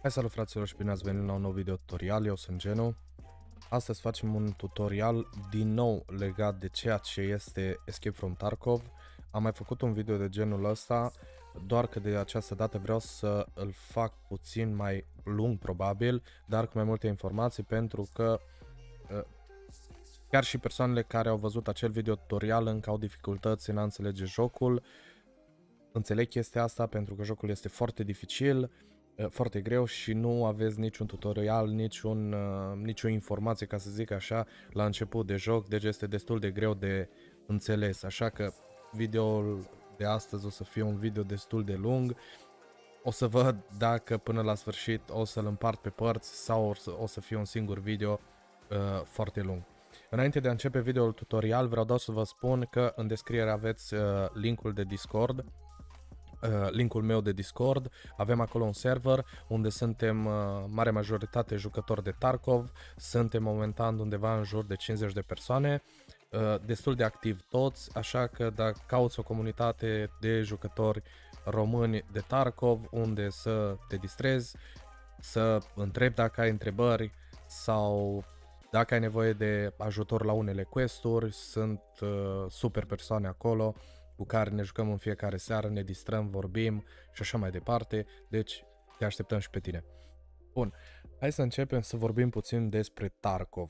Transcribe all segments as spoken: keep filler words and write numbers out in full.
Hai, salut fraților și bine ați venit la un nou video tutorial, eu sunt Genu. Astăzi facem un tutorial din nou legat de ceea ce este Escape from Tarkov. Am mai făcut un video de genul ăsta, doar că de această dată vreau să îl fac puțin mai lung probabil, dar cu mai multe informații, pentru că chiar și persoanele care au văzut acel video tutorial încă au dificultăți în a înțelege jocul. Înțeleg chestia asta pentru că jocul este foarte dificil, foarte greu și nu aveți niciun tutorial, niciun, uh, nicio informație, ca să zic așa, la început de joc, deci este destul de greu de înțeles, așa că videoul de astăzi o să fie un video destul de lung. O să văd dacă până la sfârșit o să-l împart pe părți sau o să, o să fie un singur video uh, foarte lung. Înainte de a începe videoul tutorial, vreau doar să vă spun că în descriere aveți uh, linkul de Discord. Uh, linkul meu de Discord, avem acolo un server unde suntem uh, mare majoritate jucători de Tarkov, suntem momentan undeva în jur de cincizeci de persoane, uh, destul de activ toți, așa că dacă cauți o comunitate de jucători români de Tarkov unde să te distrezi, să întrebi dacă ai întrebări sau dacă ai nevoie de ajutor la unele quest-uri, sunt uh, super persoane acolo cu care ne jucăm în fiecare seară, ne distrăm, vorbim și așa mai departe, deci te așteptăm și pe tine. Bun, hai să începem să vorbim puțin despre Tarkov.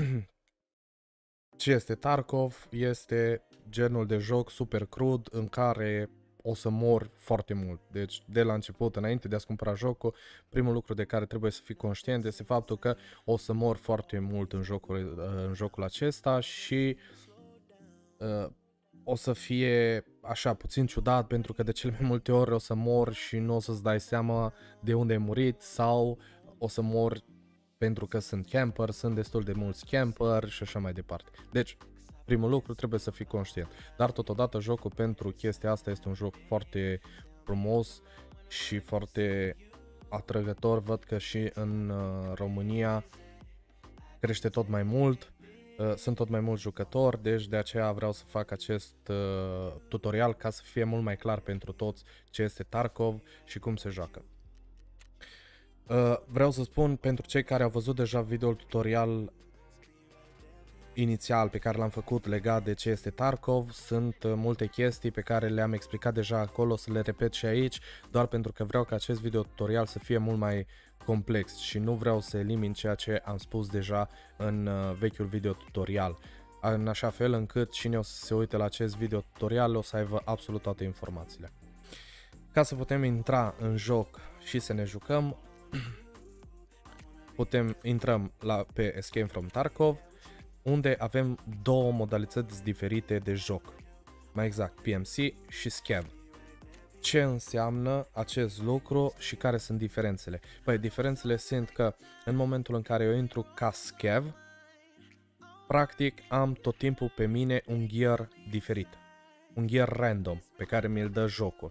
Ce este Tarkov? Este genul de joc super crud în care o să mor foarte mult. Deci de la început, înainte de a-ți cumpăra jocul, primul lucru de care trebuie să fii conștient este faptul că o să mor foarte mult în jocul, în jocul acesta și uh, o să fie așa puțin ciudat, pentru că de cele mai multe ori o să mor și nu o să-ți dai seama de unde ai murit, sau o să mor pentru că sunt camper, sunt destul de mulți camper și așa mai departe. Deci, primul lucru, trebuie să fii conștient. Dar totodată jocul pentru chestia asta este un joc foarte frumos și foarte atrăgător. Văd că și în uh, România crește tot mai mult. Sunt tot mai mulți jucători, deci de aceea vreau să fac acest uh, tutorial ca să fie mult mai clar pentru toți ce este Tarkov și cum se joacă. Uh, vreau să spun pentru cei care au văzut deja videoul tutorial inițial pe care l-am făcut legat de ce este Tarkov, sunt uh, multe chestii pe care le-am explicat deja acolo, să le repet și aici, doar pentru că vreau ca acest video tutorial să fie mult mai complex și nu vreau să elimin ceea ce am spus deja în uh, vechiul video tutorial, în așa fel încât cine o să se uite la acest video tutorial o să aibă absolut toate informațiile. Ca să putem intra în joc și să ne jucăm, putem intrăm la, pe Escape from Tarkov, unde avem două modalități diferite de joc, mai exact P M C și Scav. Ce înseamnă acest lucru și care sunt diferențele? Păi diferențele sunt că în momentul în care eu intru ca Scav, practic am tot timpul pe mine un gear diferit, un gear random pe care mi-l dă jocul.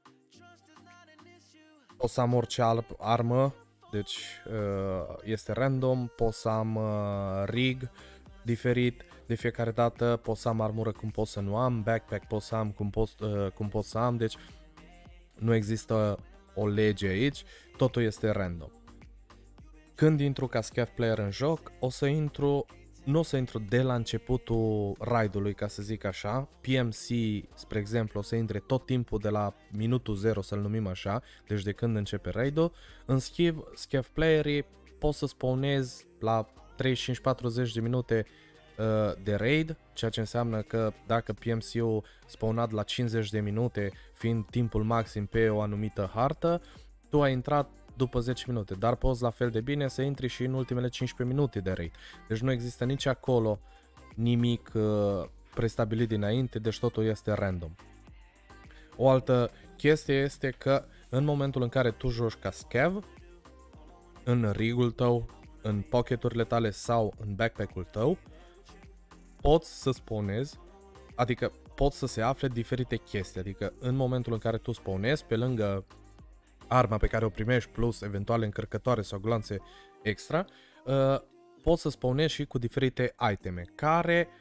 O să am orice armă, deci este random, pot să am rig diferit, de fiecare dată pot să am armură cum pot să nu am, backpack pot să am cum pot, cum pot să am, deci nu există o lege aici, totul este random. Când intru ca Scav player în joc, o să intru, nu o să intru de la începutul raidului, ca să zic așa. P M C, spre exemplu, o să intre tot timpul de la minutul zero, să-l numim așa, deci de când începe raidul. În schimb, Scav playerii pot să spawnez la treizeci și cinci patruzeci de minute de raid, ceea ce înseamnă că dacă P M C-ul spawnat la cincizeci de minute, fiind timpul maxim pe o anumită hartă, tu ai intrat după zece minute, dar poți la fel de bine să intri și în ultimele cincisprezece minute de raid. Deci nu există nici acolo nimic uh, prestabilit dinainte, deci totul este random. O altă chestie este că în momentul în care tu joci ca Scav, în rig-ul tău, în pocket-urile tale sau în backpack-ul tău, poți să spawnezi, adică pot să se afle diferite chestii, adică în momentul în care tu spawnezi, pe lângă arma pe care o primești plus eventuale încărcătoare sau glanțe extra, uh, poți să spawnezi și cu diferite iteme care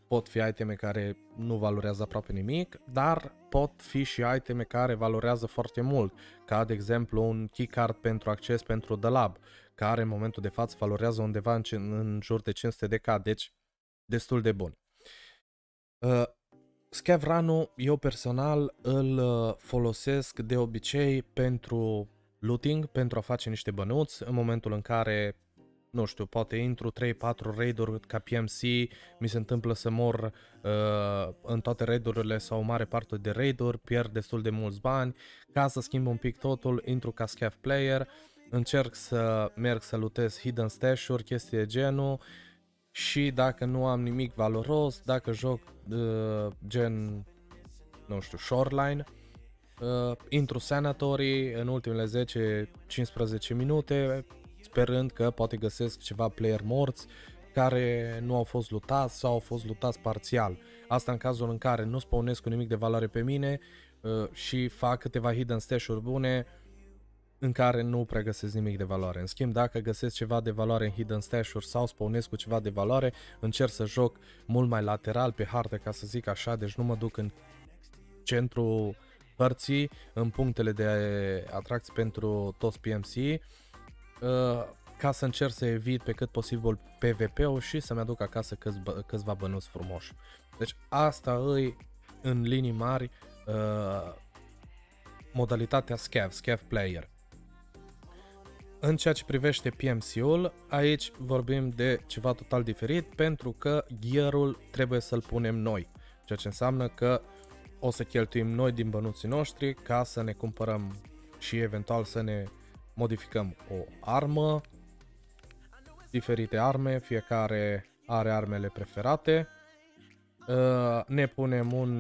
pot fi iteme care nu valorează aproape nimic, dar pot fi și iteme care valorează foarte mult, ca de exemplu un keycard pentru acces pentru The Lab, care în momentul de față valorează undeva în, în jur de cinci sute de K, deci destul de bun. Uh, Scav Run-ul eu personal îl uh, folosesc de obicei pentru looting, pentru a face niște bănuți în momentul în care, nu știu, poate intru trei patru raid-uri ca P M C, mi se întâmplă să mor uh, în toate raid-urile sau o mare parte de raid-uri, pierd destul de mulți bani, ca să schimb un pic totul, intru ca scav player, încerc să merg să lootez hidden stash-uri, chestii de genul, și dacă nu am nimic valoros, dacă joc uh, gen, nu știu, shoreline, uh, intru sanatory în ultimele zece cincisprezece minute, sperând că poate găsesc ceva player morți care nu au fost lutați sau au fost lutați parțial. Asta în cazul în care nu spawnesc cu nimic de valoare pe mine uh, și fac câteva hidden stash-uri bune în care nu prea găsesc nimic de valoare. În schimb, dacă găsesc ceva de valoare în hidden stash-uri sau spawnesc cu ceva de valoare, încerc să joc mult mai lateral pe hartă, ca să zic așa, deci nu mă duc în centrul hărții, în punctele de atracție pentru toți P M C, uh, ca să încerc să evit pe cât posibil P V P-ul și să-mi aduc acasă câți, câțiva bănuți frumoși. Deci asta îi, în linii mari, uh, modalitatea scav, scav player. În ceea ce privește P M C-ul, aici vorbim de ceva total diferit, pentru că gear-ul trebuie să-l punem noi, ceea ce înseamnă că o să cheltuim noi din bănuții noștri ca să ne cumpărăm și eventual să ne modificăm o armă, diferite arme, fiecare are armele preferate, ne punem un,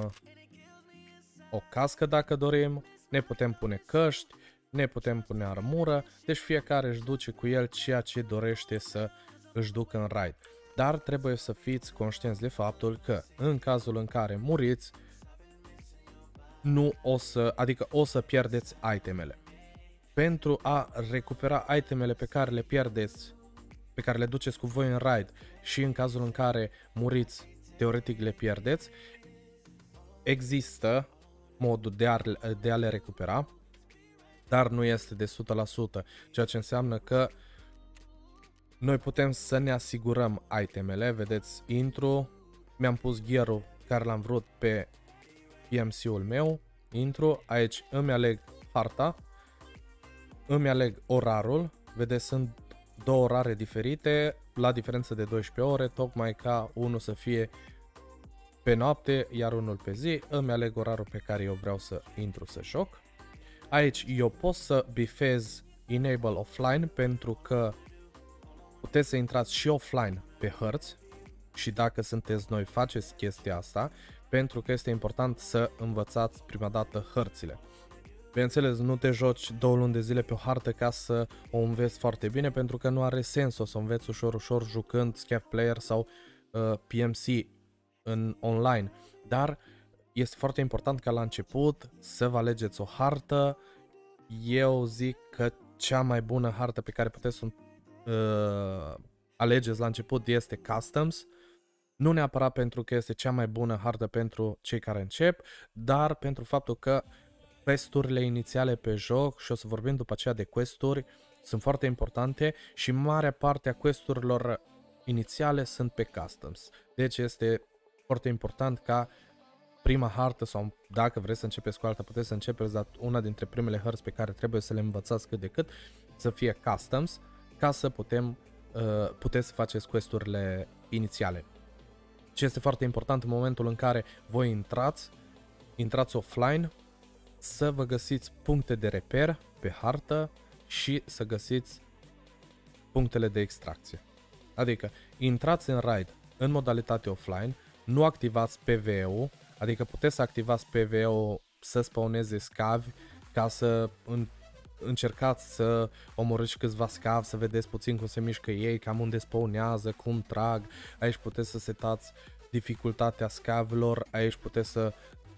o cască dacă dorim, ne putem pune căști, ne putem pune armură, deci fiecare își duce cu el ceea ce dorește să își ducă în raid. Dar trebuie să fiți conștienți de faptul că în cazul în care muriți, nu o să, adică o să pierdeți itemele. Pentru a recupera itemele pe care le pierdeți, pe care le duceți cu voi în raid și în cazul în care muriți, teoretic le pierdeți, există modul de a, de a le recupera, dar nu este de o sută la sută, ceea ce înseamnă că noi putem să ne asigurăm itemele. Vedeți, intru, mi-am pus gear-ul care l-am vrut pe P M C-ul meu, intru, aici îmi aleg harta, îmi aleg orarul, vedeți, sunt două orare diferite, la diferență de doisprezece ore, tocmai ca unul să fie pe noapte, iar unul pe zi, îmi aleg orarul pe care eu vreau să intru să joc. Aici eu pot să bifez Enable Offline, pentru că puteți să intrați și offline pe hărți și dacă sunteți noi faceți chestia asta, pentru că este important să învățați prima dată hărțile. Bineînțeles, nu te joci două luni de zile pe o hartă ca să o înveți foarte bine, pentru că nu are sens o să înveți ușor ușor jucând scav player sau uh, P M C în online, dar este foarte important ca la început să vă alegeți o hartă. Eu zic că cea mai bună hartă pe care puteți să uh, alegeți la început este Customs. Nu neapărat pentru că este cea mai bună hartă pentru cei care încep, dar pentru faptul că questurile inițiale pe joc, și o să vorbim după aceea de questuri, sunt foarte importante și marea parte a questurilor inițiale sunt pe Customs. Deci este foarte important ca prima hartă, sau dacă vreți să începeți cu alta, puteți să începeți, dar una dintre primele hărți pe care trebuie să le învățați cât de cât să fie Customs, ca să putem, uh, puteți să faceți questurile inițiale. Ce este foarte important în momentul în care voi intrați, intrați offline, să vă găsiți puncte de reper pe hartă și să găsiți punctele de extracție. Adică intrați în raid în modalitate offline, nu activați P V E-ul, adică puteți să activați P V E-ul să spawneze scavi ca să în, încercați să omorâți câțiva scavi, să vedeți puțin cum se mișcă ei, cam unde spawnează, cum trag. Aici puteți să setați dificultatea scavilor, aici puteți să,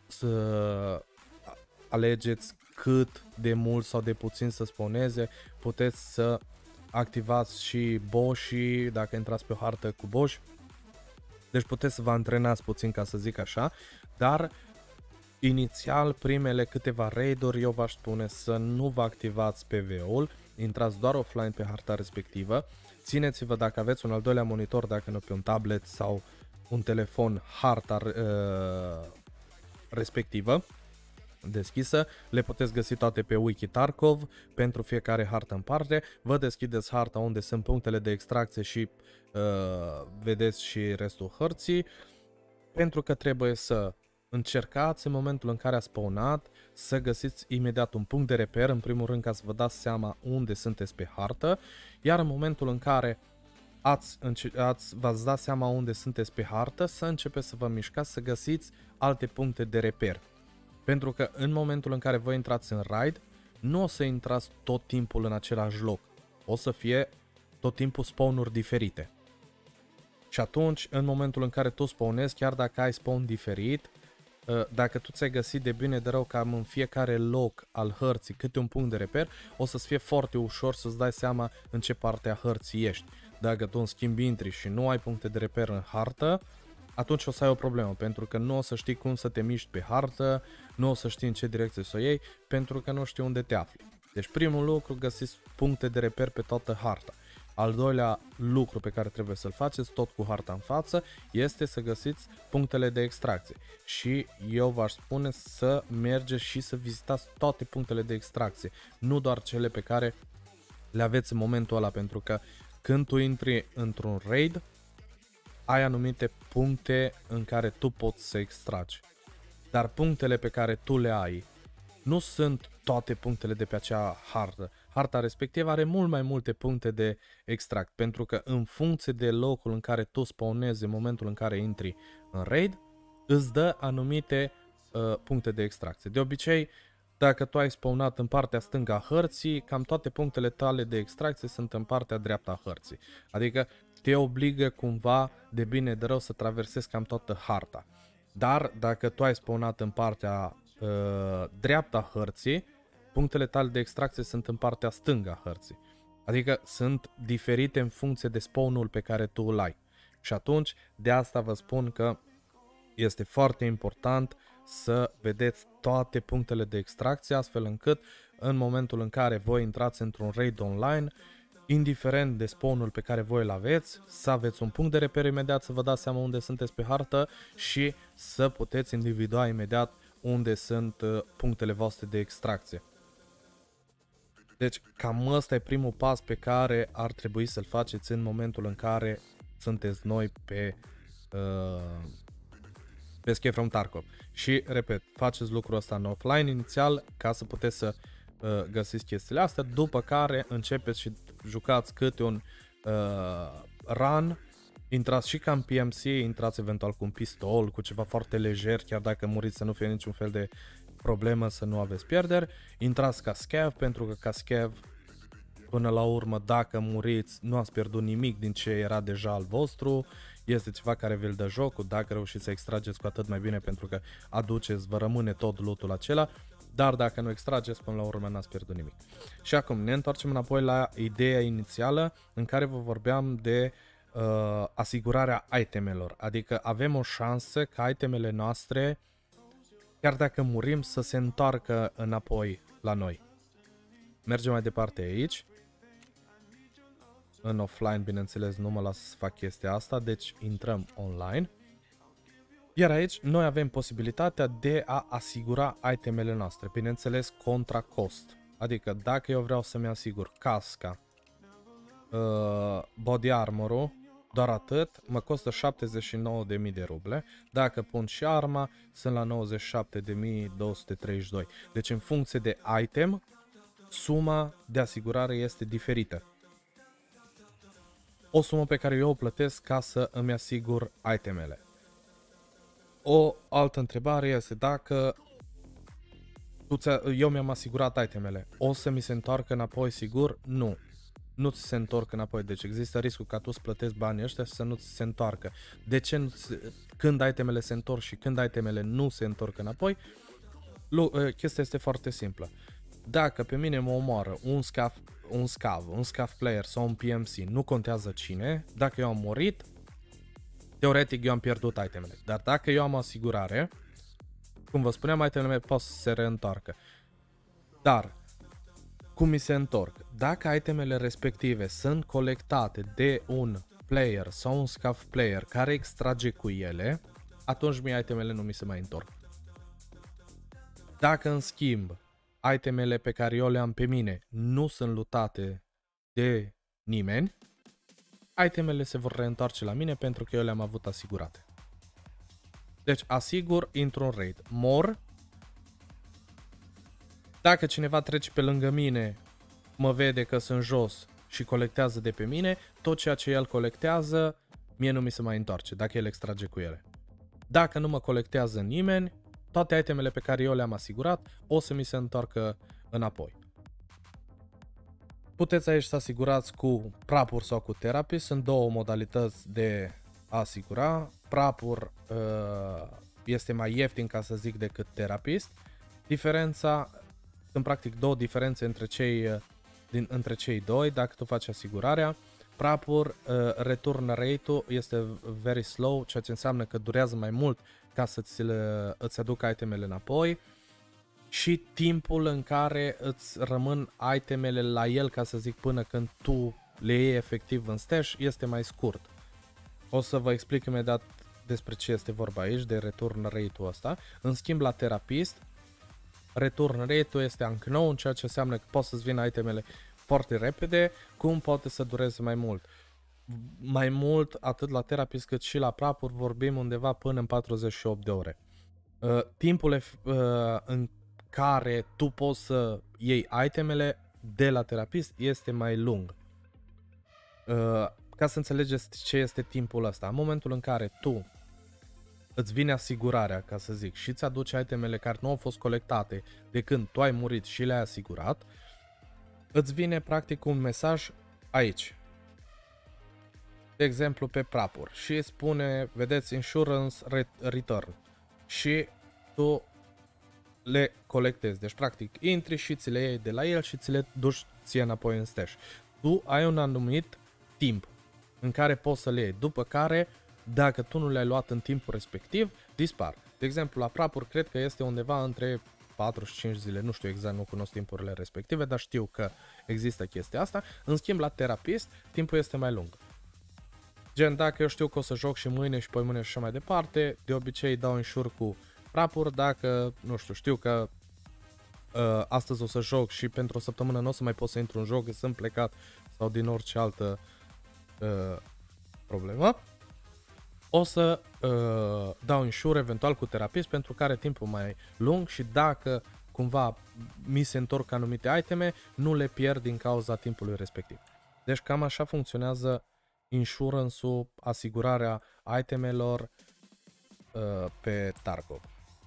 să alegeți cât de mult sau de puțin să spawneze, puteți să activați și boșii dacă intrați pe o hartă cu boși. Deci puteți să vă antrenați puțin, ca să zic așa, dar inițial primele câteva raid-uri eu v-aș spune să nu vă activați P V-ul, intrați doar offline pe harta respectivă, țineți-vă dacă aveți un al doilea monitor, dacă nu pe un tablet sau un telefon, harta uh, respectivă deschisă, le puteți găsi toate pe Wiki Tarkov, pentru fiecare hartă în parte, vă deschideți harta unde sunt punctele de extracție și uh, vedeți și restul hărții, pentru că trebuie să încercați în momentul în care a spawnat să găsiți imediat un punct de reper, în primul rând ca să vă dați seama unde sunteți pe hartă, iar în momentul în care ați, ați, v-ați dat seama unde sunteți pe hartă, să începeți să vă mișcați, să găsiți alte puncte de reper. Pentru că în momentul în care voi intrați în raid, nu o să intrați tot timpul în același loc. O să fie tot timpul spawn-uri diferite. Și atunci, în momentul în care tu spawnezi, chiar dacă ai spawn diferit, dacă tu ți-ai găsit de bine de rău cam în fiecare loc al hărții câte un punct de reper, o să-ți fie foarte ușor să-ți dai seama în ce parte a hărții ești. Dacă tu în schimb intri și nu ai puncte de reper în hartă, atunci o să ai o problemă, pentru că nu o să știi cum să te miști pe hartă, nu o să știi în ce direcție să o iei, pentru că nu știi unde te afli. Deci primul lucru, găsiți puncte de reper pe toată harta. Al doilea lucru pe care trebuie să-l faceți, tot cu harta în față, este să găsiți punctele de extracție. Și eu v-aș spune să mergeți și să vizitați toate punctele de extracție, nu doar cele pe care le aveți în momentul ăla, pentru că când tu intri într-un raid, ai anumite puncte în care tu poți să extragi. Dar punctele pe care tu le ai nu sunt toate punctele de pe acea hartă. Harta respectivă are mult mai multe puncte de extract, pentru că în funcție de locul în care tu spawnezi în momentul în care intri în raid, îți dă anumite uh, puncte de extracție. De obicei, dacă tu ai spawnat în partea stângă a hărții, cam toate punctele tale de extracție sunt în partea dreaptă a hărții. Adică te obligă cumva de bine de rău să traversezi cam toată harta. Dar dacă tu ai spawnat în partea uh, dreaptă a hărții, punctele tale de extracție sunt în partea stângă a hărții. Adică sunt diferite în funcție de spawn-ul pe care tu îl ai. Și atunci, de asta vă spun că este foarte important să vedeți toate punctele de extracție, astfel încât în momentul în care voi intrați într-un raid online, indiferent de spawn-ul pe care voi îl aveți, să aveți un punct de reper imediat, să vă dați seama unde sunteți pe hartă și să puteți individua imediat unde sunt punctele voastre de extracție. Deci cam ăsta e primul pas pe care ar trebui să-l faceți în momentul în care sunteți noi pe, uh, pe Escape from Tarkov. Și, repet, faceți lucrul ăsta în offline inițial ca să puteți să uh, găsiți chestiile astea, după care începeți și jucați câte un uh, run, intrați și ca în P M C, intrați eventual cu un pistol, cu ceva foarte lejer, chiar dacă muriți să nu fie niciun fel de problemă, să nu aveți pierderi, intrați ca scav, pentru că ca scav până la urmă dacă muriți nu ați pierdut nimic din ce era deja al vostru, este ceva care vi-l dă jocul, dacă reușiți să extrageți cu atât mai bine, pentru că aduceți, vă rămâne tot lootul acela, dar dacă nu extrageți până la urmă n-ați pierdut nimic. Și acum ne întoarcem înapoi la ideea inițială în care vă vorbeam de uh, asigurarea itemelor, adică avem o șansă ca itemele noastre, chiar dacă murim, să se întoarcă înapoi la noi. Mergem mai departe aici. În offline, bineînțeles, nu mă las să fac chestia asta, deci intrăm online. Iar aici noi avem posibilitatea de a asigura itemele noastre, bineînțeles contra cost. Adică dacă eu vreau să-mi asigur casca, uh, body armor-ul, doar atât, mă costă șaptezeci și nouă de mii de ruble. Dacă pun și arma, sunt la nouăzeci și șapte de mii două sute treizeci și doi. Deci în funcție de item, suma de asigurare este diferită. O sumă pe care eu o plătesc ca să îmi asigur itemele. O altă întrebare este dacă eu mi-am asigurat itemele, o să mi se întoarcă înapoi sigur? Nu. Nu ți se întorc înapoi, deci există riscul ca tu să plătești banii ăștia și să nu ți se întoarcă. De ce nu se, când itemele se întorc și când itemele nu se întorc înapoi? Chestia este foarte simplă. Dacă pe mine mă omoară un scav, un scav, un scav player sau un P M C, nu contează cine, dacă eu am murit, teoretic eu am pierdut itemele. Dar dacă eu am asigurare, cum vă spuneam, itemele pot să se reîntoarcă. Dar, cum mi se întorc? Dacă itemele respective sunt colectate de un player sau un scav player care extrage cu ele, atunci mie itemele nu mi se mai întorc. Dacă în schimb itemele pe care eu le am pe mine nu sunt lootate de nimeni, itemele se vor reîntoarce la mine pentru că eu le-am avut asigurate. Deci asigur, intru în raid. Mor. Dacă cineva trece pe lângă mine, mă vede că sunt jos și colectează de pe mine, tot ceea ce el colectează, mie nu mi se mai întoarce, dacă el extrage cu ele. Dacă nu mă colectează nimeni, toate itemele pe care eu le-am asigurat o să mi se întoarcă înapoi. Puteți aici să asigurați cu Prapur sau cu Therapist, sunt două modalități de a asigura. Prapur uh, este mai ieftin, ca să zic, decât Therapist. Diferența, sunt practic două diferențe între cei, din, între cei doi, dacă tu faci asigurarea. Prapur, uh, return rate-ul este very slow, ceea ce înseamnă că durează mai mult ca să ți le, îți aducă itemele înapoi. Și timpul în care îți rămân itemele la el, ca să zic, până când tu le iei efectiv în stash, este mai scurt. O să vă explic imediat despre ce este vorba aici, de return rate-ul ăsta. În schimb, la Therapist, return rate-ul este unknown, ceea ce înseamnă că poți să-ți vină itemele foarte repede, cum poate să dureze mai mult. Mai mult, atât la Therapist cât și la Prapur, vorbim undeva până în patruzeci și opt de ore. Uh, timpul uh, în care tu poți să iei itemele de la Therapist este mai lung. Uh, ca să înțelegeți ce este timpul ăsta, în momentul în care tu îți vine asigurarea, ca să zic, și îți aduce itemele care nu au fost colectate de când tu ai murit și le-ai asigurat, îți vine practic un mesaj aici. De exemplu pe Prapur și spune, vedeți, Insurance Return și tu le colectezi. Deci practic intri și ți le iei de la el și ți le duci ție înapoi în stash. Tu ai un anumit timp în care poți să le iei, după care dacă tu nu le-ai luat în timpul respectiv, dispar. De exemplu, la Prapur cred că este undeva între patru și cinci zile, nu știu exact, nu cunosc timpurile respective, dar știu că există chestia asta. În schimb, la Therapist, timpul este mai lung. Gen, dacă eu știu că o să joc și mâine și poimâine și așa mai departe, de obicei dau insure cu Prapur. Dacă, nu știu, știu că uh, astăzi o să joc și pentru o săptămână nu o să mai pot să intru în joc, sunt plecat sau din orice altă uh, problemă, o să uh, dau insure eventual cu Therapist pentru care timpul mai lung și dacă cumva mi se întorc anumite iteme, nu le pierd din cauza timpului respectiv. Deci cam așa funcționează insurance-ul, asigurarea itemelor uh, pe Tarkov.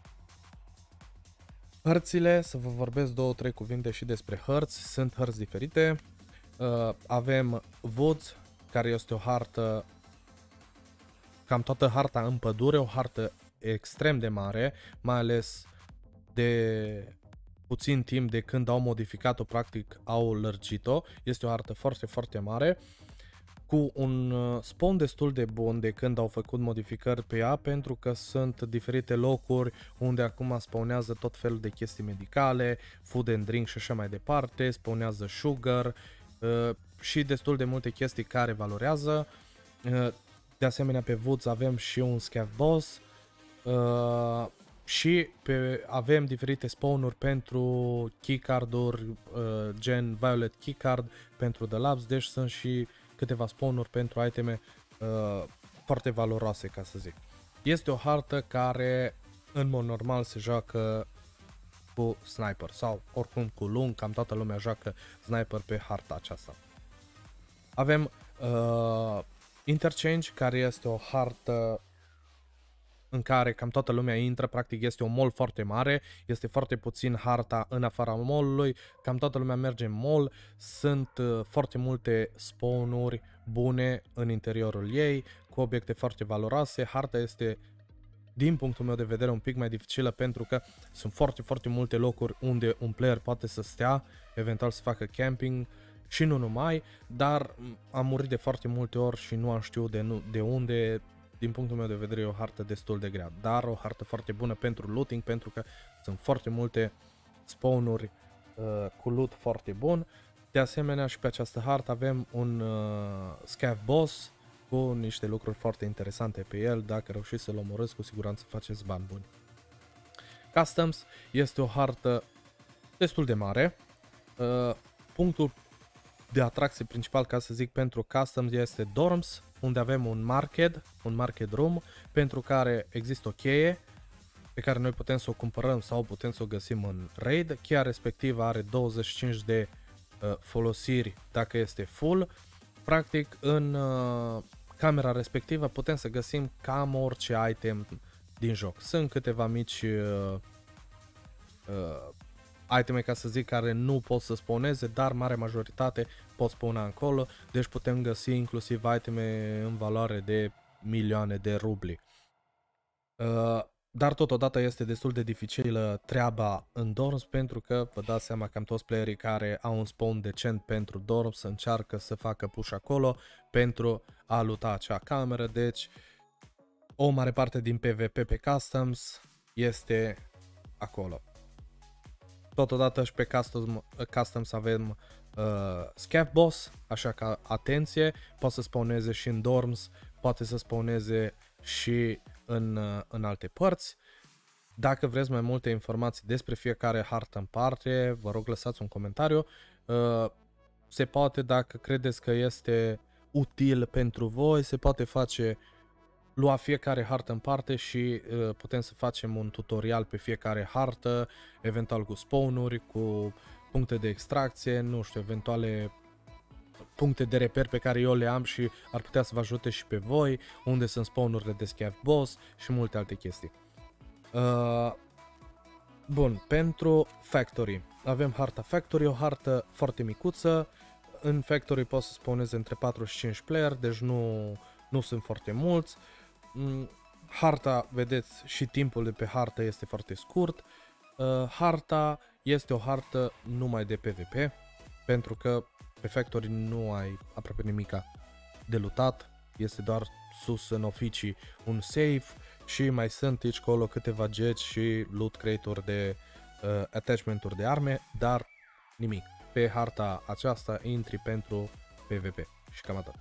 Hărțile, să vă vorbesc două, trei cuvinte și despre hărți. Sunt hărți diferite. Uh, avem Woods, care este o hartă, cam toată harta în pădure, o hartă extrem de mare, mai ales de puțin timp de când au modificat-o, practic au lărgit-o. Este o hartă foarte, foarte mare, cu un spawn destul de bun de când au făcut modificări pe ea, pentru că sunt diferite locuri unde acum spawnează tot felul de chestii medicale, food and drink și așa mai departe, spawnează sugar uh, și destul de multe chestii care valorează. Uh, de asemenea, pe Woods avem și un scav boss uh, și pe, avem diferite spawnuri pentru keycard-uri, uh, gen Violet Keycard pentru The Labs, deci sunt și câteva spawnuri pentru iteme uh, foarte valoroase, ca să zic. Este o hartă care în mod normal se joacă cu sniper sau oricum cu lung, cam toată lumea joacă sniper pe harta aceasta. Avem uh, Interchange, care este o hartă în care cam toată lumea intră, practic este un mall foarte mare, este foarte puțin harta în afara mall-ului, cam toată lumea merge în mall, sunt uh, foarte multe spawn-uri bune în interiorul ei, cu obiecte foarte valoroase. Harta este, din punctul meu de vedere, un pic mai dificilă pentru că sunt foarte, foarte multe locuri unde un player poate să stea, eventual să facă camping și nu numai, dar am murit de foarte multe ori și nu am știut de, nu, de unde din punctul meu de vedere, e o hartă destul de grea, dar o hartă foarte bună pentru looting, pentru că sunt foarte multe spawnuri uh, cu loot foarte bun. De asemenea, și pe această hartă avem un uh, scav boss cu niște lucruri foarte interesante pe el. Dacă reușiți să-l omorâți, cu siguranță faceți bani buni. Customs este o hartă destul de mare. Uh, punctul de atracție principal, ca să zic, pentru Customs este Dorms, unde avem un market, un market room, pentru care există o cheie pe care noi putem să o cumpărăm sau putem să o găsim în raid. Cheia respectivă are douăzeci și cinci de uh, folosiri dacă este full. Practic, în uh, camera respectivă putem să găsim cam orice item din joc. Sunt câteva mici uh, uh, iteme, ca să zic, care nu pot să spawneze, dar mare majoritate pot spawna acolo, deci putem găsi inclusiv iteme în valoare de milioane de rubli. Uh, dar totodată este destul de dificilă treaba în Dorms, pentru că vă dați seama, cam toți playerii care au un spawn decent pentru Dorms încearcă să facă push acolo pentru a luta acea cameră, deci o mare parte din PvP pe Customs este acolo. Totodată și pe Customs, Customs avem uh, Scav Boss, așa că atenție, poate să spawneze și în Dorms, poate să spawneze și în, uh, în alte părți. Dacă vreți mai multe informații despre fiecare hartă în parte, vă rog lăsați un comentariu. Uh, se poate, dacă credeți că este util pentru voi, se poate face lua fiecare hartă în parte și uh, putem să facem un tutorial pe fiecare hartă, eventual cu spawnuri, cu puncte de extracție, nu știu, eventuale puncte de reper pe care eu le am și ar putea să vă ajute și pe voi, unde sunt spawnurile de scav boss și multe alte chestii. Uh, bun, pentru Factory avem harta Factory, o hartă foarte micuță. În Factory poți să spawneze între patru și cinci player, deci nu, nu sunt foarte mulți. Harta, vedeți, și timpul de pe hartă este foarte scurt. Uh, harta este o hartă numai de PvP, pentru că pe Factory nu ai aproape nimica de lootat, este doar sus în oficii un safe și mai sunt aici colo câteva geci și loot crate-uri de uh, attachment-uri de arme, dar nimic. Pe harta aceasta intri pentru PvP și cam atât.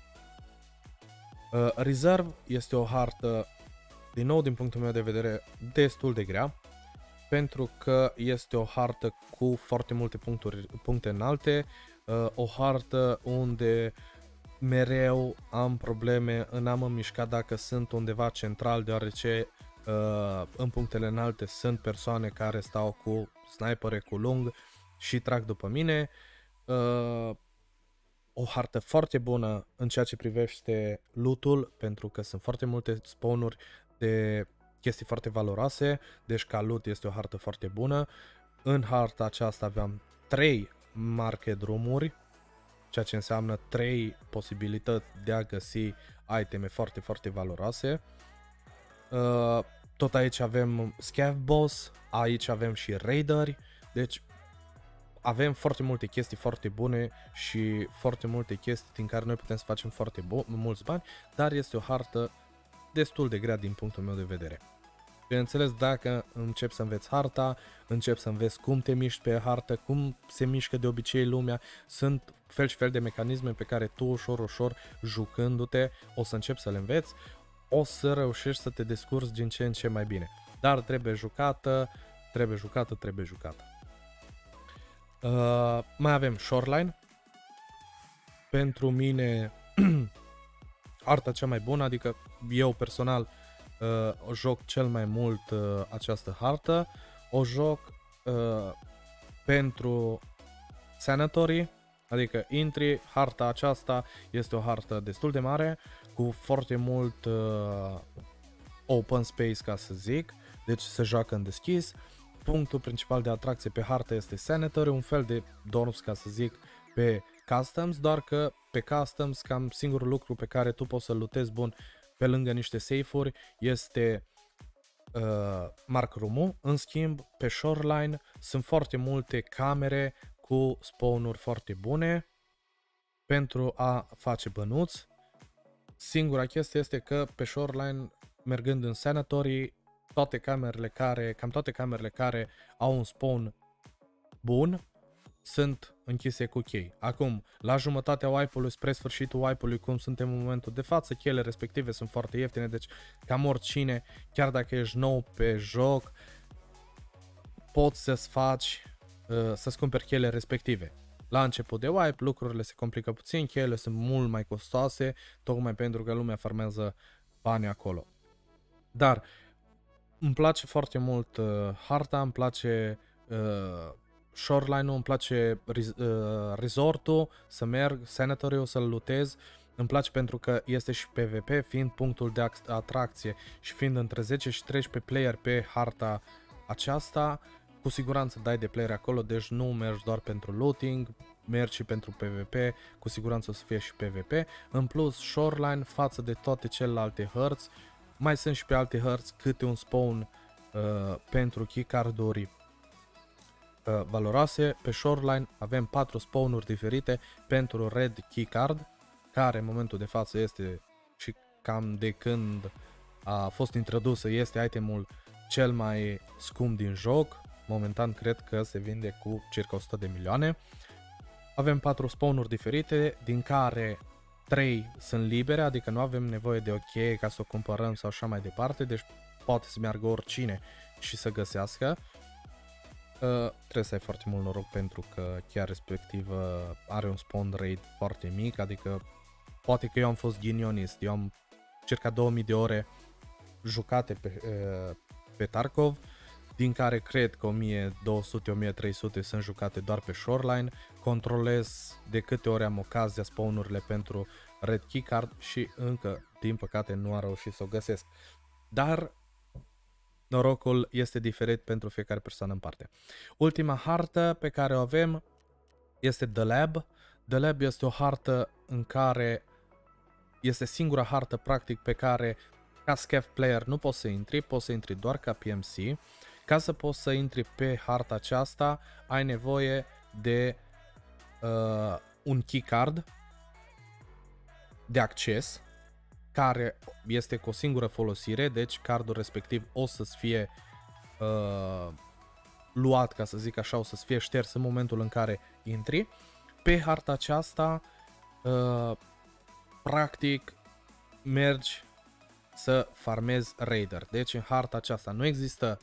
Uh, Reserve este o hartă, din nou din punctul meu de vedere, destul de grea, pentru că este o hartă cu foarte multe puncturi, puncte înalte, uh, o hartă unde mereu am probleme în a mă mișca dacă sunt undeva central, deoarece uh, în punctele înalte sunt persoane care stau cu snipere, cu lung și trag după mine. Uh, O hartă foarte bună în ceea ce privește loot-ul, pentru că sunt foarte multe spawnuri de chestii foarte valoroase, deci ca loot este o hartă foarte bună. În harta aceasta aveam trei market room-uri, ceea ce înseamnă trei posibilități de a găsi iteme foarte, foarte valoroase. Tot aici avem Scav Boss, aici avem și Raideri, deci avem foarte multe chestii foarte bune și foarte multe chestii din care noi putem să facem foarte mulți bani, dar este o hartă destul de grea din punctul meu de vedere. Bineînțeles, dacă începi să înveți harta, începi să înveți cum te miști pe hartă, cum se mișcă de obicei lumea, sunt fel și fel de mecanisme pe care tu ușor, ușor, jucându-te, o să începi să le înveți, o să reușești să te descurci din ce în ce mai bine. Dar trebuie jucată, trebuie jucată, trebuie jucată. Uh, mai avem Shoreline. Pentru mine arta cea mai bună, adică eu personal uh, o joc cel mai mult uh, această hartă. O joc uh, pentru Sanatory, adică intri, harta aceasta este o hartă destul de mare, cu foarte mult uh, open space, ca să zic, deci se joacă în deschis. Punctul principal de atracție pe hartă este Sanatory, un fel de Dorms, ca să zic, pe Customs, doar că pe Customs cam singurul lucru pe care tu poți să-l lutezi bun pe lângă niște safe-uri este uh, Mark Room-ul. În schimb, pe Shoreline sunt foarte multe camere cu spawn-uri foarte bune pentru a face bănuți. Singura chestie este că pe Shoreline, mergând în Sanatory, toate camerele care, cam toate camerele care au un spawn bun sunt închise cu chei. Acum, la jumătatea wipe-ului, spre sfârșitul wipe-ului, cum suntem în momentul de față, cheile respective sunt foarte ieftine, deci cam oricine, chiar dacă ești nou pe joc, poți să-ți faci, uh, să-ți cumperi cheile respective. La început de wipe, lucrurile se complică puțin, cheile sunt mult mai costoase, tocmai pentru că lumea farmează bani acolo. Dar îmi place foarte mult uh, harta, îmi place uh, Shoreline-ul, îmi place uh, resort-ul, să merg, Sanatory-ul să-l lutez. Îmi place pentru că este și PvP, fiind punctul de atracție și fiind între zece și treisprezece player pe harta aceasta, cu siguranță dai de player acolo, deci nu mergi doar pentru looting, mergi și pentru PvP, cu siguranță o să fie și PvP. În plus, Shoreline, față de toate celelalte hărți, mai sunt și pe alte hărți câte un spawn uh, pentru keycard-uri uh, valoroase. Pe Shoreline avem patru spawn-uri diferite pentru Red Keycard, care în momentul de față este și cam de când a fost introdusă, este itemul cel mai scump din joc. Momentan cred că se vinde cu circa o sută de milioane. Avem patru spawn-uri diferite, din care trei sunt libere, adică nu avem nevoie de o cheie ca să o cumpărăm sau așa mai departe, deci poate să meargă oricine și să găsească. Uh, trebuie să ai foarte mult noroc pentru că chiar respectiv uh, are un spawn rate foarte mic, adică poate că eu am fost ghinionist, eu am circa două mii de ore jucate pe, uh, pe Tarkov, din care cred că o mie două sute - o mie trei sute sunt jucate doar pe Shoreline. Controlez de câte ori am ocazia spawn-urile pentru Red Keycard și încă, din păcate, nu am reușit să o găsesc. Dar norocul este diferit pentru fiecare persoană în parte. Ultima hartă pe care o avem este The Lab. The Lab este o hartă în care este singura hartă practic pe care ca scav player nu poți să intri, poți să intri doar ca P M C. Ca să poți să intri pe harta aceasta, ai nevoie de uh, un keycard de acces, care este cu o singură folosire, deci cardul respectiv o să-ți fie uh, luat, ca să zic așa, o să-ți fie șters în momentul în care intri. Pe harta aceasta, uh, practic, mergi să farmezi raider. Deci în harta aceasta nu există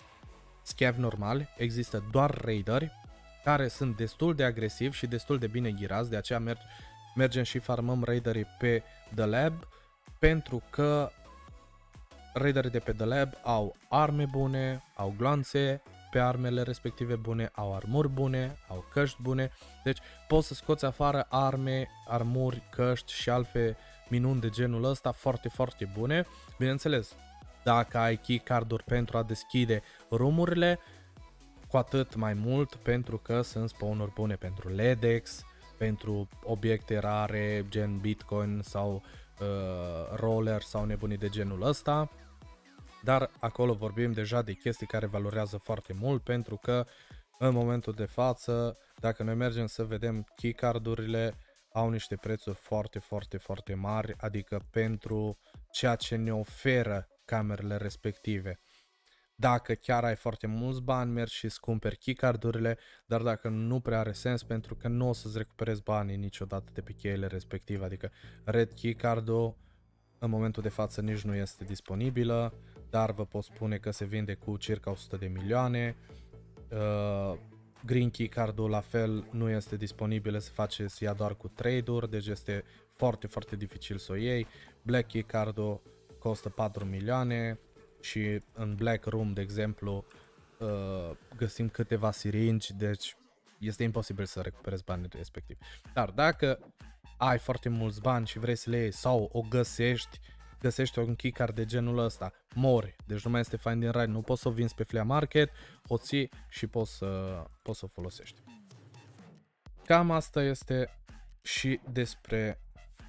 scav normali, există doar raideri care sunt destul de agresivi și destul de bine ghirați, de aceea merg, mergem și farmăm raiderii pe The Lab, pentru că raiderii de pe The Lab au arme bune, au gloanțe pe armele respective bune, au armuri bune, au căști bune, deci poți să scoți afară arme, armuri, căști și alte minuni de genul ăsta foarte, foarte bune. Bineînțeles, dacă ai keycard-uri pentru a deschide room-urile, cu atât mai mult, pentru că sunt spawn-uri bune pentru L E D X, pentru obiecte rare, gen Bitcoin sau uh, roller sau nebunii de genul ăsta. Dar acolo vorbim deja de chestii care valorează foarte mult, pentru că în momentul de față, dacă noi mergem să vedem keycard-urile, au niște prețuri foarte, foarte, foarte mari, adică pentru ceea ce ne oferă camerele respective. Dacă chiar ai foarte mulți bani, mergi și îți cumperi keycard-urile, dar dacă nu prea are sens, pentru că nu o să-ți recuperezi banii niciodată de pe cheile respective, adică Red Keycard-ul în momentul de față nici nu este disponibilă, dar vă pot spune că se vinde cu circa o sută de milioane. Uh, Green Keycard-ul la fel nu este disponibilă, se face, se ia doar cu trade-uri, deci este foarte, foarte dificil să o iei. Black Keycard-ul costă patru milioane și în Black Room, de exemplu, uh, găsim câteva siringi, deci este imposibil să recuperezi banii respectiv. Dar dacă ai foarte mulți bani și vrei să le iei sau o găsești, găsești un keycard de genul ăsta, mori, deci nu mai este find din right, nu poți să o vinzi pe flea market, o ții și poți să, poți să o folosești. Cam asta este și despre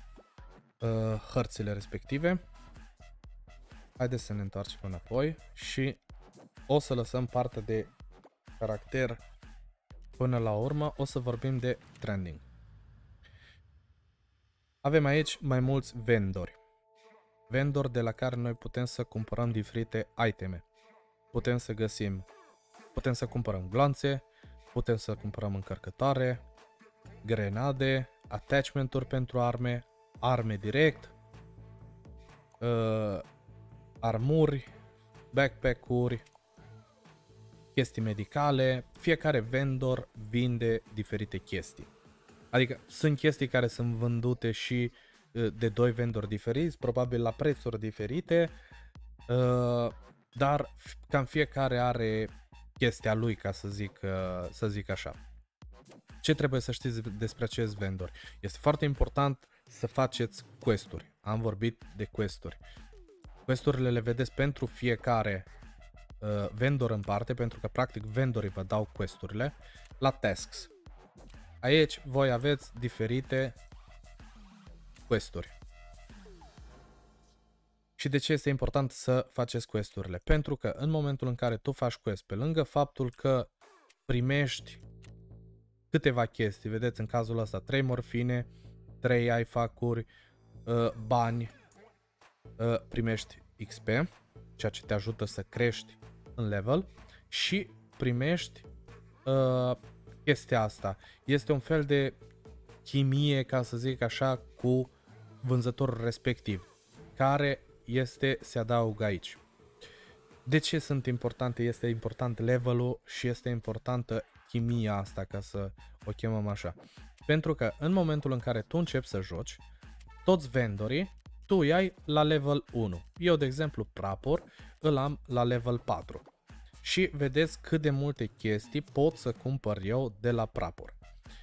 uh, hărțile respective. Haideți să ne întoarcem înapoi și o să lăsăm partea de caracter până la urmă, o să vorbim de trending. Avem aici mai mulți vendori. Vendori de la care noi putem să cumpărăm diferite iteme. Putem să găsim, putem să cumpărăm glanțe, putem să cumpărăm încărcătoare, grenade, attachment-uri pentru arme, arme direct, uh, armuri, backpack-uri, chestii medicale. Fiecare vendor vinde diferite chestii. Adică sunt chestii care sunt vândute și uh, de doi vendori diferiți, probabil la prețuri diferite, uh, dar cam fiecare are chestia lui, ca să zic, uh, să zic așa. Ce trebuie să știți despre acest vendor? Este foarte important să faceți quest-uri. Am vorbit de quest-uri. Quest-urile le vedeți pentru fiecare uh, vendor în parte, pentru că practic vendorii vă dau quest-urile la tasks. Aici voi aveți diferite quest-uri. Și de ce este important să faceți quest-urile? Pentru că în momentul în care tu faci quest, pe lângă faptul că primești câteva chestii, vedeți în cazul ăsta trei morfine, trei iFac-uri, uh, bani, uh, primești X P, ceea ce te ajută să crești în level și primești uh, chestia asta. Este un fel de chimie, ca să zic așa, cu vânzătorul respectiv, care este, se adaugă aici. De ce sunt importante? Este important levelul și este importantă chimia asta, ca să o chemăm așa. Pentru că în momentul în care tu începi să joci, toți vendorii tu îi ai la level unu. Eu, de exemplu, Prapor îl am la level patru. Și vedeți cât de multe chestii pot să cumpăr eu de la Prapor.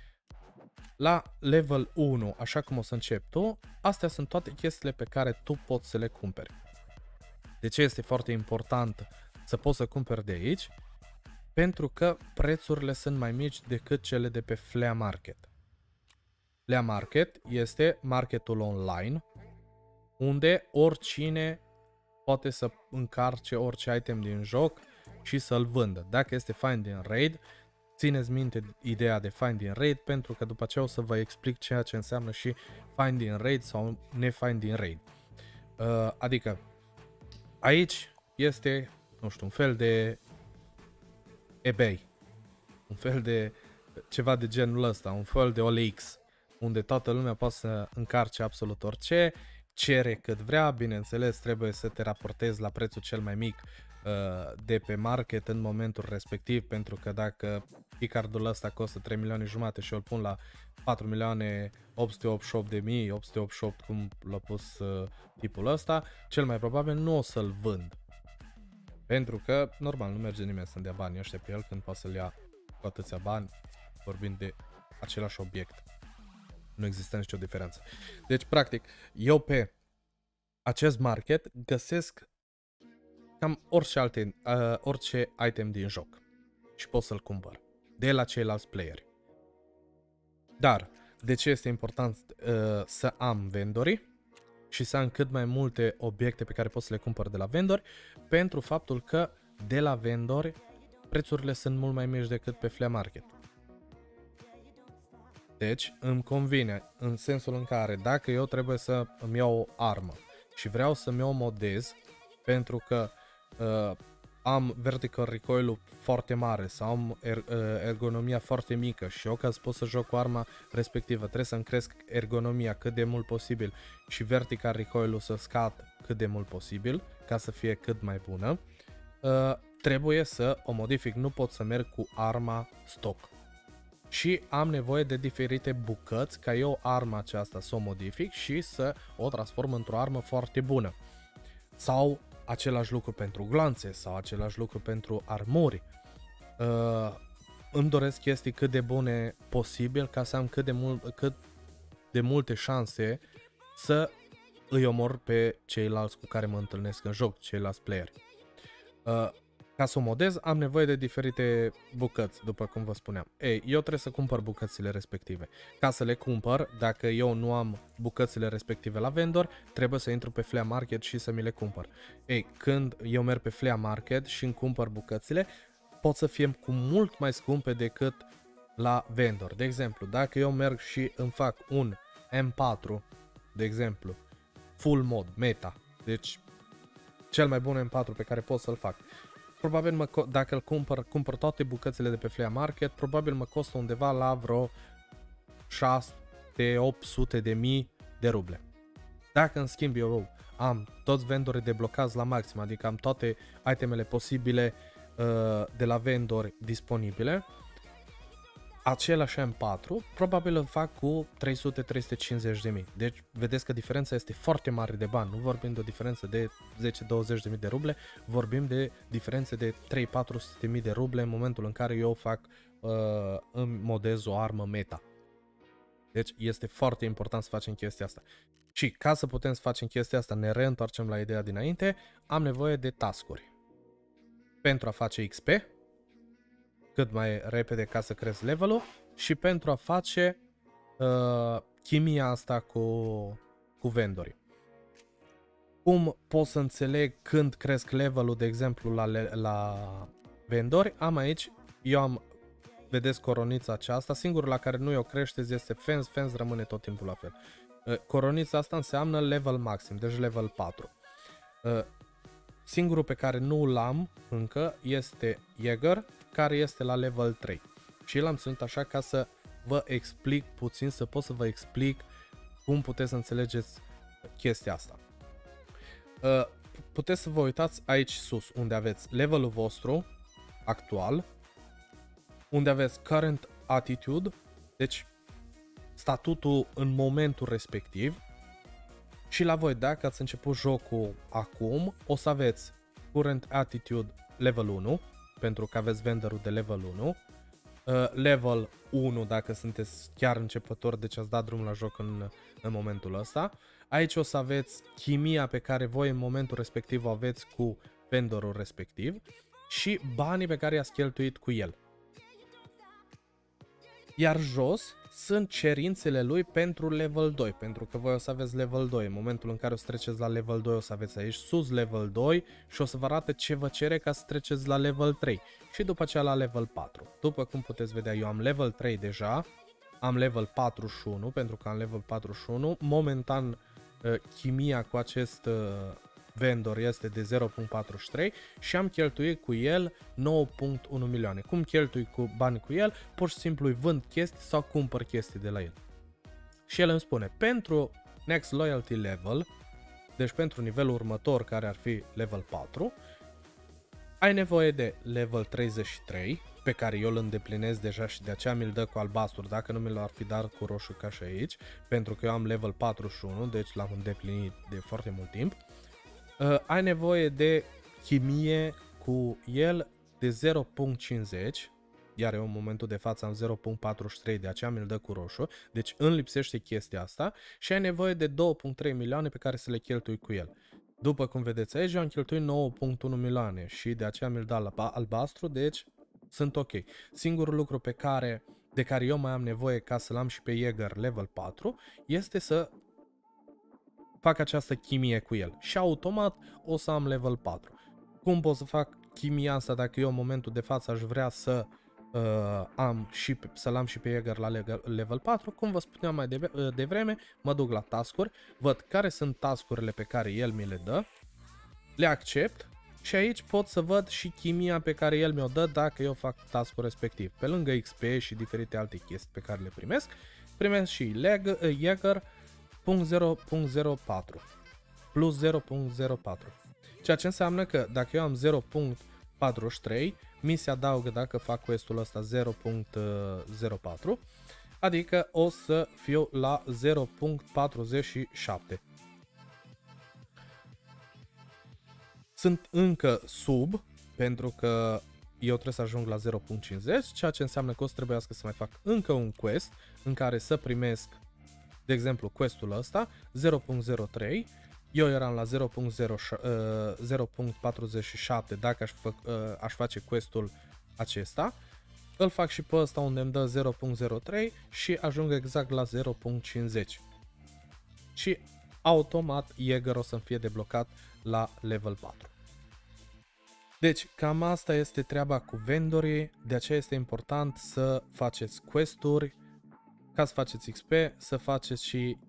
La level unu, așa cum o să începi tu, astea sunt toate chestiile pe care tu poți să le cumperi. De ce este foarte important să poți să cumperi de aici? Pentru că prețurile sunt mai mici decât cele de pe Flea Market. Flea Market este marketul online, unde oricine poate să încarce orice item din joc și să-l vândă. Dacă este find in raid, țineți minte ideea de find in raid, pentru că după aceea o să vă explic ceea ce înseamnă și find in raid sau nefind in raid. Uh, adică aici este, nu știu, un fel de eBay, un fel de ceva de genul ăsta, un fel de O L X, unde toată lumea poate să încarce absolut orice, cere cât vrea, bineînțeles trebuie să te raportezi la prețul cel mai mic uh, de pe market în momentul respectiv, pentru că dacă picardul ăsta costă trei milioane jumate și eu îl pun la patru milioane opt sute optzeci și opt de mii, opt sute optzeci și opt cum l-a pus uh, tipul ăsta, cel mai probabil nu o să-l vând. Pentru că, normal, nu merge nimeni să-mi dea banii ăștia pe el când poate să-l ia cu atâția bani, vorbind de același obiect. Nu există nicio diferență. Deci, practic, eu pe acest market găsesc cam orice, alte, uh, orice item din joc și pot să-l cumpăr de la ceilalți playeri. Dar, de ce este important uh, să am vendorii și să am cât mai multe obiecte pe care pot să le cumpăr de la vendori? Pentru faptul că de la vendori prețurile sunt mult mai mici decât pe Flea Market. Deci îmi convine în sensul în care dacă eu trebuie să îmi iau o armă și vreau să-mi iau modez pentru că uh, am vertical recoil-ul foarte mare sau am er, uh, ergonomia foarte mică și eu, ca să pot să joc cu arma respectivă, trebuie să-mi cresc ergonomia cât de mult posibil și vertical recoil-ul să scad cât de mult posibil ca să fie cât mai bună, uh, trebuie să o modific, nu pot să merg cu arma stock. Și am nevoie de diferite bucăți ca eu arma aceasta să o modific și să o transform într-o armă foarte bună. Sau același lucru pentru glanțe sau același lucru pentru armuri. Uh, îmi doresc chestii cât de bune posibil ca să am cât de, mult, cât de multe șanse să îi omor pe ceilalți cu care mă întâlnesc în joc, ceilalți playeri. Uh, Ca să o modez, am nevoie de diferite bucăți, după cum vă spuneam. Ei, eu trebuie să cumpăr bucățile respective. Ca să le cumpăr, dacă eu nu am bucățile respective la vendor, trebuie să intru pe Flea Market și să mi le cumpăr. Ei, când eu merg pe Flea Market și îmi cumpăr bucățile, pot să fie cu mult mai scumpe decât la vendor. De exemplu, dacă eu merg și îmi fac un M patru de exemplu, full mod, meta, deci cel mai bun M patru pe care pot să-l fac. Probabil mă, dacă îl cumpăr, cumpăr toate bucățile de pe Flea Market, probabil mă costă undeva la vreo șase opt sute de mii de ruble. Dacă în schimb eu am toți vendorii deblocați la maxim, adică am toate itemele posibile uh, de la vendori disponibile, același M patru probabil îl fac cu trei sute trei sute cincizeci de mii. Deci vedeți că diferența este foarte mare de bani. Nu vorbim de o diferență de zece douăzeci de mii de ruble, vorbim de diferențe de trei patru sute de mii de ruble în momentul în care eu fac uh, îmi modez o armă meta. Deci este foarte important să facem chestia asta. Și ca să putem să facem chestia asta, ne reîntoarcem la ideea dinainte, am nevoie de task-uri. Pentru a face X P, cât mai repede ca să cresc levelul, și pentru a face uh, chimia asta cu, cu vendorii. Cum pot să înțeleg când cresc levelul, de exemplu, la, la vendori? Am aici, eu am, vedeți coronița aceasta, singurul la care nu o creșteți este Fence, Fence rămâne tot timpul la fel. Uh, coronița asta înseamnă level maxim, deci level patru. Uh, singurul pe care nu l-am încă este Jäger, care este la level trei. Și l-am ținut așa ca să vă explic puțin, să pot să vă explic cum puteți să înțelegeți chestia asta. Uh, puteți să vă uitați aici sus, unde aveți levelul vostru actual, unde aveți current attitude, deci statutul în momentul respectiv, și la voi, dacă ați început jocul acum, o să aveți current attitude level unu, pentru că aveți vendorul de level unu, uh, level unu dacă sunteți chiar începători, deci ați dat drumul la joc în, în momentul ăsta. Aici o să aveți chimia pe care voi în momentul respectiv o aveți cu vendorul respectiv și banii pe care i-ați cheltuit cu el. Iar jos sunt cerințele lui pentru level doi, pentru că voi o să aveți level doi. În momentul în care o să treceți la level doi, o să aveți aici sus level doi și o să vă arate ce vă cere ca să treceți la level trei și după aceea la level patru. După cum puteți vedea, eu am level trei deja, am level patruzeci și unu, pentru că am level patruzeci și unu. Momentan chimia cu acest vendor este de zero virgulă patruzeci și trei și am cheltuit cu el nouă virgulă unu milioane. Cum cheltui cu bani cu el? Pur și simplu îi vând chestii sau cumpăr chestii de la el. Și el îmi spune, pentru Next Loyalty Level, deci pentru nivelul următor care ar fi level patru, ai nevoie de level treizeci și trei, pe care eu îl îndeplinesc deja și de aceea mi-l dă cu albastru, dacă nu mi l-ar fi dat cu roșu ca și aici, pentru că eu am level patruzeci și unu, deci l-am îndeplinit de foarte mult timp. Uh, ai nevoie de chimie cu el de zero virgulă cincizeci, iar eu în momentul de față am zero virgulă patruzeci și trei, de aceea mi-l dă cu roșu, deci îmi lipsește chestia asta și ai nevoie de doi virgulă trei milioane pe care să le cheltui cu el. După cum vedeți aici, eu am cheltuit nouă virgulă unu milioane și de aceea mi-l dă la albastru, deci sunt ok. Singurul lucru pe care, de care eu mai am nevoie ca să-l am și pe Jäger level patru este să fac această chimie cu el și automat o să am level patru. Cum pot să fac chimia asta dacă eu în momentul de față aș vrea să uh, am și să-l am și pe Jäger la level patru? Cum vă spuneam mai devreme, mă duc la task-uri, văd care sunt task-urile pe care el mi le dă, le accept și aici pot să văd și chimia pe care el mi-o dă dacă eu fac task-ul respectiv. Pe lângă X P și diferite alte chestii pe care le primesc, primesc și Jäger zero virgulă zero patru plus zero virgulă zero patru, ceea ce înseamnă că dacă eu am zero virgulă patruzeci și trei, mi se adaugă dacă fac questul ăsta zero virgulă zero patru, adică o să fiu la zero virgulă patruzeci și șapte. Sunt încă sub, pentru că eu trebuie să ajung la zero virgulă cincizeci, ceea ce înseamnă că o să trebuiască să mai fac încă un quest în care să primesc, de exemplu, questul ăsta, zero virgulă zero trei, eu eram la zero virgulă patruzeci și șapte dacă aș, fă, aș face questul acesta, îl fac și pe ăsta unde îmi dă zero virgulă zero trei și ajung exact la zero virgulă cincizeci. Și automat Jäger o să-mi fie deblocat la level patru. Deci, cam asta este treaba cu vendorii, de aceea este important să faceți quest-uri, ca să faceți X P, să faceți și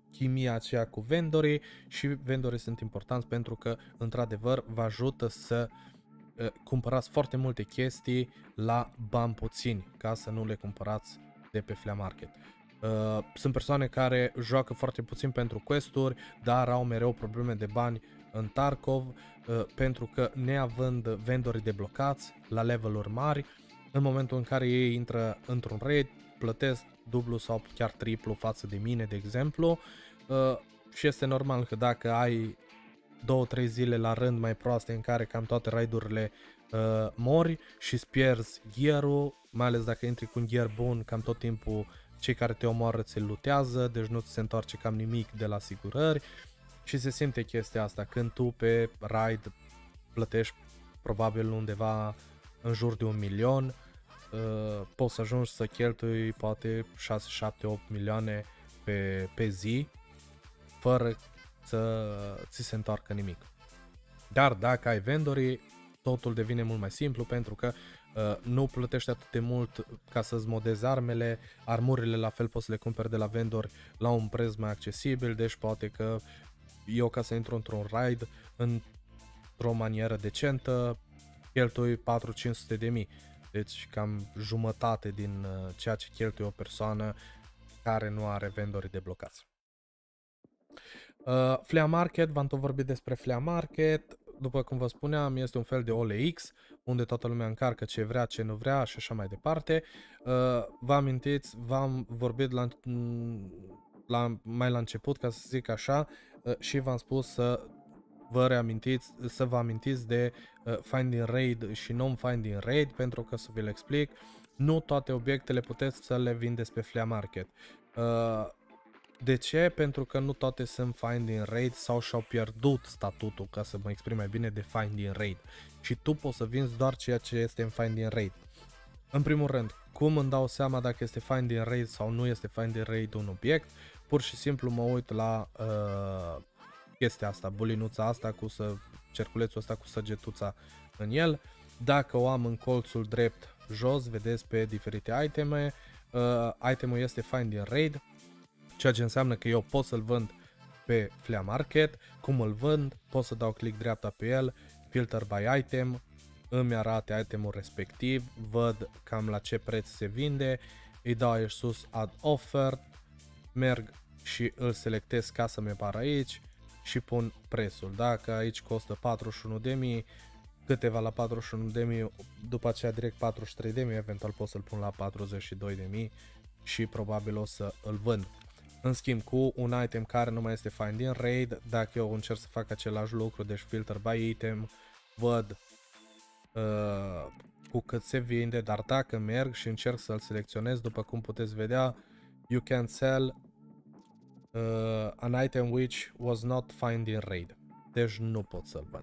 chimia aceea cu vendorii și vendorii sunt importanți pentru că într-adevăr vă ajută să uh, cumpărați foarte multe chestii la bani puțini ca să nu le cumpărați de pe Flea Market. Uh, sunt persoane care joacă foarte puțin pentru quest-uri, dar au mereu probleme de bani în Tarkov uh, pentru că neavând vendorii deblocați la leveluri mari, în momentul în care ei intră într-un raid, plătesc dublu sau chiar triplu față de mine, de exemplu, uh, și este normal că dacă ai două trei zile la rând mai proaste în care cam toate raidurile uh, mori și îți pierzi gear-ul, mai ales dacă intri cu un gear bun, cam tot timpul cei care te omoară ți-l lutează, deci nu ți se întoarce cam nimic de la asigurări și se simte chestia asta când tu pe raid plătești probabil undeva în jur de un milion, uh, poți să ajungi să cheltui poate șase, șapte, opt milioane pe, pe zi fără să ți se întoarcă nimic. Dar dacă ai vendorii, totul devine mult mai simplu pentru că uh, nu plătești atât de mult ca să-ți modezi armele, armurile la fel poți să le cumperi de la vendori la un preț mai accesibil, deci poate că eu ca să intru într-un raid într-o manieră decentă cheltui patru cinci sute de mii, deci cam jumătate din uh, ceea ce cheltuie o persoană care nu are vendori deblocați. Uh, Flea Market, v-am tot vorbit despre Flea Market, după cum vă spuneam, este un fel de O L X, unde toată lumea încarcă ce vrea, ce nu vrea și așa mai departe. Uh, vă amintiți, v-am vorbit la, la, mai la început, ca să zic așa, uh, și v-am spus să vă reamintiți, să vă amintiți de uh, Finding Raid și Non-Finding Raid, pentru că să vi le explic, nu toate obiectele puteți să le vindeți pe Flea Market. Uh, De ce? Pentru că nu toate sunt Finding Raid sau și-au pierdut statutul, ca să mă exprim mai bine, de Finding Raid. Și tu poți să vinzi doar ceea ce este în Finding Raid. În primul rând, cum îmi dau seama dacă este Finding Raid sau nu este Finding Raid un obiect? Pur și simplu mă uit la uh, chestia asta, bulinuța asta cu să, cerculețul ăsta cu săgetuța în el. Dacă o am în colțul drept jos, vedeți pe diferite iteme, uh, itemul este Finding Raid, ceea ce înseamnă că eu pot să-l vând pe Flea Market. Cum îl vând? Pot să dau click dreapta pe el, filter by item, îmi arate itemul respectiv, văd cam la ce preț se vinde, îi dau aici sus add offer, merg și îl selectez ca să-mi apară aici și pun prețul. Dacă aici costă patruzeci și unu de mii, câteva la patruzeci și unu de mii, după aceea direct patruzeci și trei de mii, eventual pot să-l pun la patruzeci și doi de mii și probabil o să îl vând. În schimb, cu un item care nu mai este Finding Raid, dacă eu încerc să fac același lucru, deci filter by item, văd uh, cu cât se vinde, dar dacă merg și încerc să-l selecționez, după cum puteți vedea, you can sell uh, an item which was not Finding Raid. Deci nu pot să-l vând.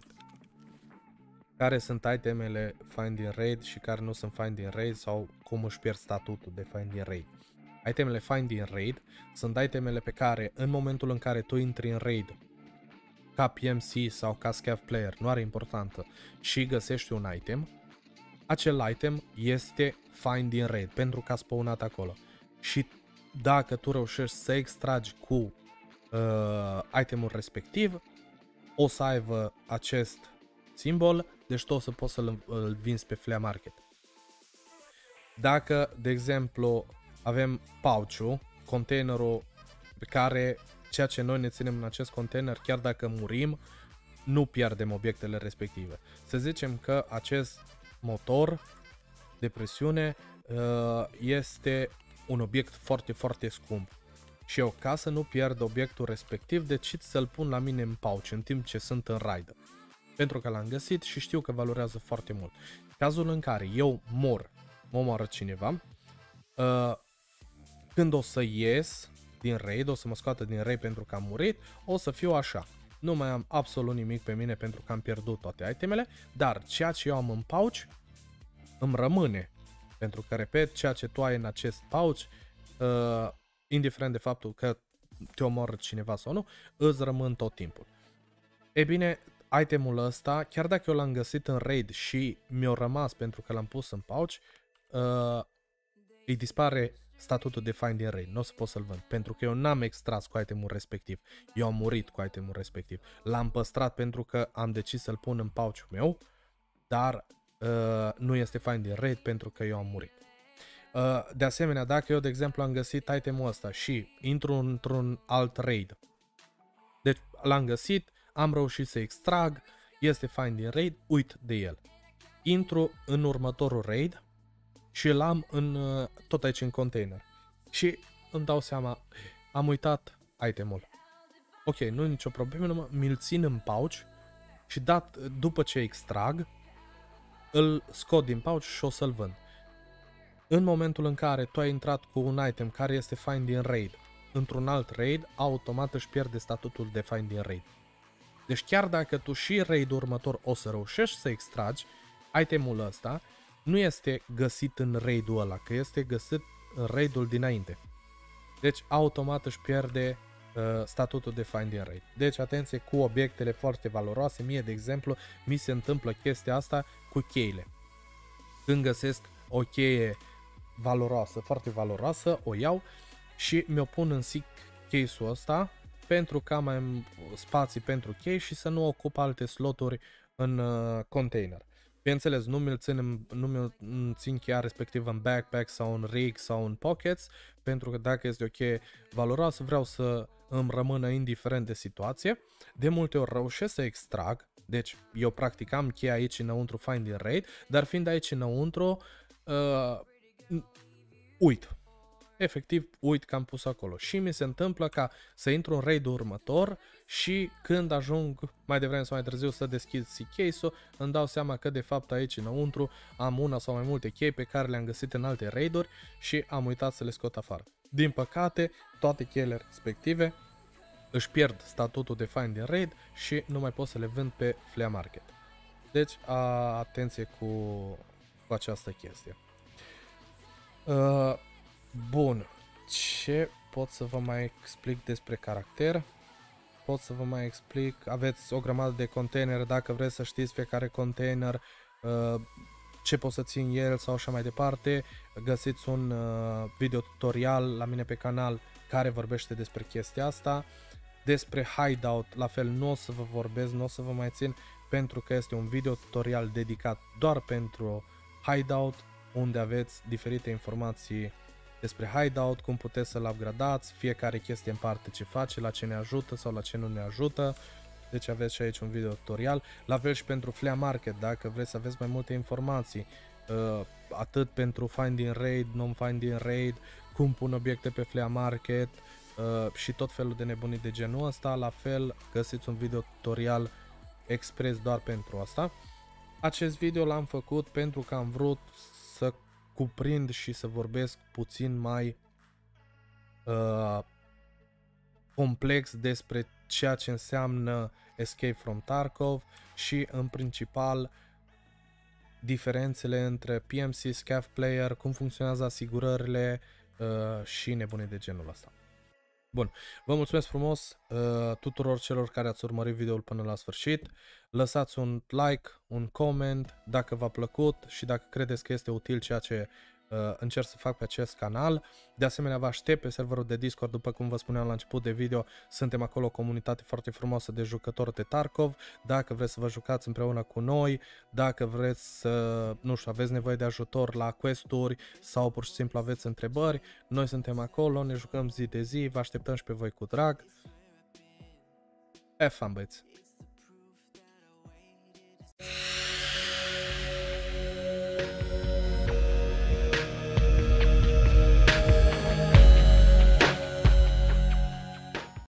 Care sunt itemele Finding Raid și care nu sunt Finding Raid sau cum își pierd statutul de Finding Raid? Itemele Finding Raid sunt itemele pe care în momentul în care tu intri în raid ca P M C sau ca Scav Player, nu are importanță, și găsești un item, acel item este Finding Raid pentru că a spawnat acolo. Și dacă tu reușești să extragi cu uh, itemul respectiv, o să aibă acest simbol, deci tu o să poți să-l îl vinzi pe Flea Market. Dacă, de exemplu, avem pouch-ul, containerul pe care ceea ce noi ne ținem în acest container, chiar dacă murim, nu pierdem obiectele respective. Să zicem că acest motor de presiune uh, este un obiect foarte, foarte scump. Și eu, ca să nu pierd obiectul respectiv, decid să-l pun la mine în pouch în timp ce sunt în raid. Pentru că l-am găsit și știu că valorează foarte mult. Cazul în care eu mor, mă omoară cineva, uh, când o să ies din raid, o să mă scoată din raid pentru că am murit, o să fiu așa. Nu mai am absolut nimic pe mine pentru că am pierdut toate itemele, dar ceea ce eu am în pouch îmi rămâne. Pentru că, repet, ceea ce tu ai în acest pouch, uh, indiferent de faptul că te omoară cineva sau nu, îți rămân tot timpul. E bine, itemul ăsta, chiar dacă eu l-am găsit în raid și mi-a rămas pentru că l-am pus în pouch, uh, îi dispare statutul de find in raid, nu o să pot să-l vând, pentru că eu n-am extras cu itemul respectiv, eu am murit cu itemul respectiv, l-am păstrat pentru că am decis să-l pun în pouch-ul meu, dar uh, nu este find in raid pentru că eu am murit. Uh, de asemenea, dacă eu, de exemplu, am găsit itemul ăsta și intru într-un alt raid, deci l-am găsit, am reușit să extrag, este find in raid, uit de el. Intru în următorul raid și l-am în, uh, tot aici în container. Și îmi dau seama, am uitat itemul. Ok, nu e nicio problemă, mi-l țin în pouch și dat, după ce extrag, îl scot din pouch și o să-l vând. În momentul în care tu ai intrat cu un item care este find in raid într-un alt raid, automat își pierde statutul de find in raid. Deci chiar dacă tu și raid-ul următor o să reușești să extragi, itemul ăsta nu este găsit în raid-ul ăla, că este găsit în raid-ul dinainte. Deci automat își pierde uh, statutul de find in raid. Deci atenție cu obiectele foarte valoroase. Mie, de exemplu, mi se întâmplă chestia asta cu cheile. Când găsesc o cheie valoroasă, foarte valoroasă, o iau și mi-o pun în sick case-ul ăsta pentru că am mai spații pentru chei și să nu ocup alte sloturi în uh, container. Bineînțeles, nu mi-l țin, nu mi-l țin cheia respectiv în backpack sau în rig sau în pockets, pentru că dacă este o cheie valoroasă, vreau să îmi rămână indiferent de situație. De multe ori reușesc să extrag, deci eu practic am cheia aici înăuntru find in raid, dar fiind aici înăuntru, uh, uit. Efectiv, uit că am pus acolo. Și mi se întâmplă ca să intru în raid-ul următor și când ajung mai devreme sau mai târziu să deschid sick case-ul, îmi dau seama că de fapt aici înăuntru am una sau mai multe chei pe care le-am găsit în alte raid-uri și am uitat să le scot afară. Din păcate, toate cheile respective își pierd statutul de find in raid și nu mai pot să le vând pe flea market. Deci, a, atenție cu, cu această chestie. Uh, Bun, ce pot să vă mai explic despre caracter? Pot să vă mai explic, aveți o grămadă de containere, dacă vreți să știți fiecare container, uh, ce pot să țin el sau așa mai departe, găsiți un uh, video tutorial la mine pe canal care vorbește despre chestia asta. Despre hideout, la fel, nu o să vă vorbesc, nu o să vă mai țin, pentru că este un video tutorial dedicat doar pentru hideout, unde aveți diferite informații despre hideout, cum puteți să-l upgradați, fiecare chestie în parte ce face, la ce ne ajută sau la ce nu ne ajută. Deci aveți și aici un video tutorial. La fel și pentru flea market, dacă vreți să aveți mai multe informații, uh, atât pentru find in raid, non-find in raid, cum pun obiecte pe flea market uh, și tot felul de nebunii de genul ăsta, la fel găsiți un video tutorial expres doar pentru asta. Acest video l-am făcut pentru că am vrut să cuprind și să vorbesc puțin mai uh, complex despre ceea ce înseamnă Escape from Tarkov și în principal diferențele între P M C, Scav Player, cum funcționează asigurările uh, și nebunii de genul ăsta. Bun, vă mulțumesc frumos uh, tuturor celor care ați urmărit videoul până la sfârșit. Lăsați un like, un comment dacă v-a plăcut și dacă credeți că este util ceea ce uh, încerc să fac pe acest canal. De asemenea, vă aștept pe serverul de Discord, după cum vă spuneam la început de video, suntem acolo o comunitate foarte frumoasă de jucători de Tarkov. Dacă vreți să vă jucați împreună cu noi, dacă vreți să, nu știu, aveți nevoie de ajutor la quest-uri sau pur și simplu aveți întrebări, noi suntem acolo, ne jucăm zi de zi, vă așteptăm și pe voi cu drag. Have fun, băieți!